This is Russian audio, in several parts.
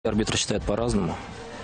Арбитры считают по-разному.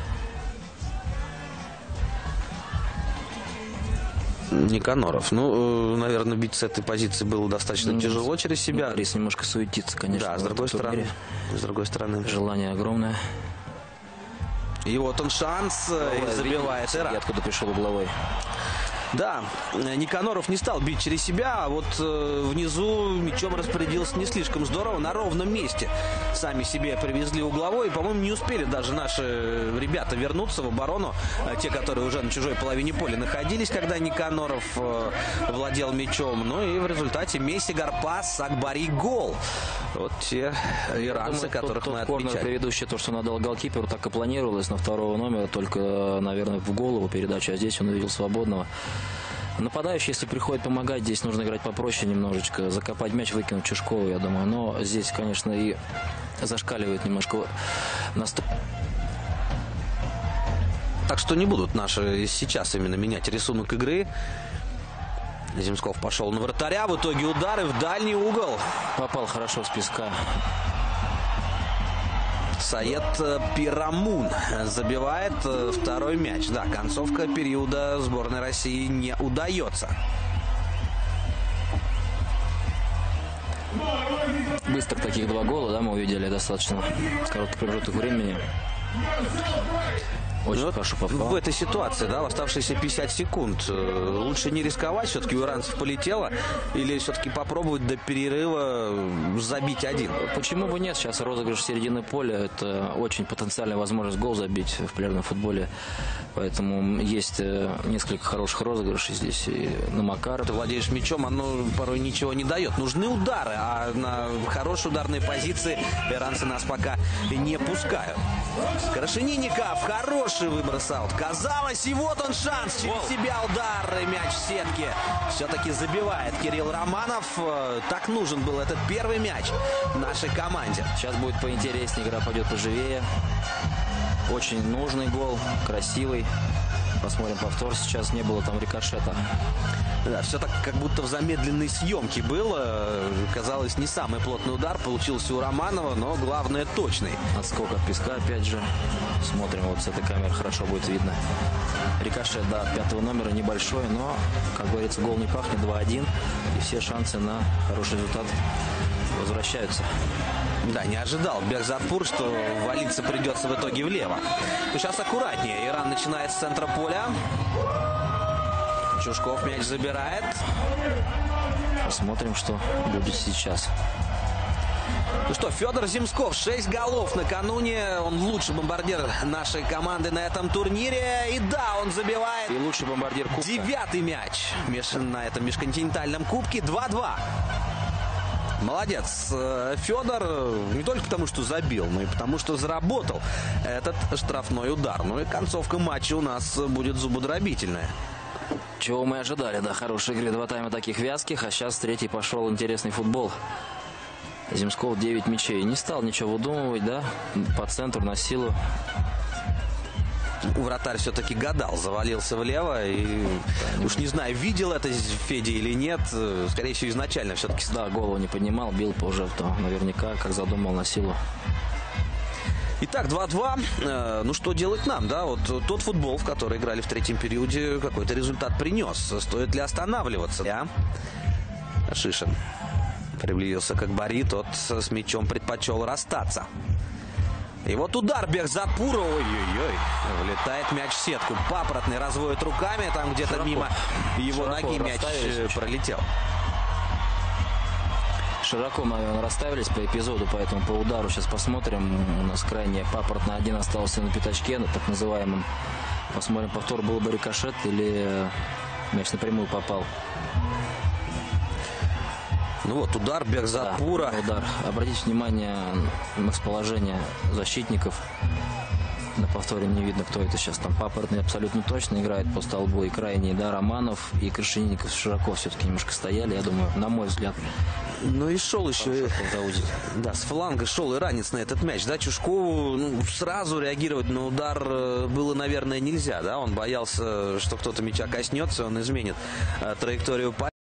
Никаноров. Ну, наверное, бить с этой позиции было достаточно тяжело через себя. Борис немножко суетится, конечно. Да, с другой стороны. Желание огромное. И вот он шанс, и забивает Иран. Откуда пришел угловой. Да, Никаноров не стал бить через себя, а вот внизу мячом распорядился не слишком здорово, на ровном месте. Сами себе привезли угловой, и, по-моему, не успели даже наши ребята вернуться в оборону, те, которые уже на чужой половине поля находились, когда Никаноров владел мячом. Ну и в результате Месси, Гарпас, Акбари, гол. Вот те иранцы, которых мы отмечали. Корнер, предыдущий, то, что надо голкиперу, так и планировалось на второго номера, только, наверное, в голову передачу, а здесь он увидел свободного. Нападающий, если приходит помогать, здесь нужно играть попроще немножечко, закопать мяч, выкинуть Чешкову, я думаю. Но здесь, конечно, и зашкаливает немножко Так что не будут наши сейчас именно менять рисунок игры. Земсков пошел на вратаря, в итоге удары в дальний угол. Попал хорошо с песка. Саед Пирамун забивает второй мяч. Да, концовка периода сборной России не удается. Быстро таких два гола, да, мы увидели достаточно короткий промежуток времени. Очень хорошо попал. В этой ситуации, да, в оставшиеся 50 секунд лучше не рисковать, все-таки у иранцев полетело, или все-таки попробовать до перерыва забить один? Почему бы нет? Сейчас розыгрыш середины поля, это очень потенциальная возможность гол забить в пляжном футболе, поэтому есть несколько хороших розыгрышей здесь и на Макарова. Ты владеешь мячом, оно порой ничего не дает. Нужны удары, а на хорошие ударные позиции иранцы нас пока не пускают. Крашенинников, хороший выброс аут. Казалось, и вот он шанс. Через себя удар, и мяч в сетке. Все-таки забивает Кирилл Романов. Так нужен был этот первый мяч нашей команде. Сейчас будет поинтереснее, игра пойдет поживее. Очень нужный гол, красивый. Посмотрим повтор. Сейчас не было там рикошета. Да, все так как будто в замедленной съемке было. Казалось, не самый плотный удар получился у Романова, но главное точный. Отскок от песка опять же. Смотрим, вот с этой камеры хорошо будет видно. Рикошет, да, от пятого номера небольшой, но, как говорится, гол не пахнет, 2-1. И все шансы на хороший результат возвращаются. Да, не ожидал Бехзатпур, что валиться придется в итоге влево. Но сейчас аккуратнее. Иран начинает с центра поля. Чушков мяч забирает. Посмотрим, что будет сейчас. Ну что, Федор Земсков, 6 голов накануне. Он лучший бомбардир нашей команды на этом турнире. И да, он забивает. И лучший бомбардир кубка. 9-й мяч на этом межконтинентальном кубке. 2-2. Молодец, Федор, не только потому, что забил, но и потому, что заработал этот штрафной удар. Ну и концовка матча у нас будет зубодробительная. Чего мы ожидали, да, хорошей игры, 2 тайма таких вязких, а сейчас третий пошел интересный футбол. Земсков 9 мячей. Не стал ничего выдумывать, да, по центру, на силу. Вратарь все-таки гадал, завалился влево. И уж не знаю, видел это Федя или нет. Скорее всего, изначально все-таки. Да, голову не поднимал, бил позже, то наверняка, как задумал, на силу. Итак, 2-2. Ну, что делать нам, да? Вот тот футбол, в который играли в третьем периоде, какой-то результат принес. Стоит ли останавливаться? Да? Шишин приблизился к Акбари, тот с мячом предпочел расстаться. И вот удар Бехзатпура, ой-ой-ой, влетает мяч в сетку. Папоротный разводит руками, там где-то мимо его ноги мяч пролетел. Широко, наверное, расставились по эпизоду, поэтому по удару сейчас посмотрим. У нас крайне папоротный один остался на пятачке, на так называемом. Посмотрим повтор, был бы рикошет или мяч напрямую попал. Ну вот, удар Бехзатпура. Да, удар. Обратите внимание на расположение защитников. На повторе не видно, кто это сейчас. Там папоротный абсолютно точно играет по столбу. И крайний, да, Романов и Крашенинников широко все-таки немножко стояли, я думаю, на мой взгляд. Ну и шел еще, да, с фланга шел иранец на этот мяч, да, Чушкову сразу реагировать на удар было, наверное, нельзя, да, он боялся, что кто-то мяча коснется, он изменит траекторию.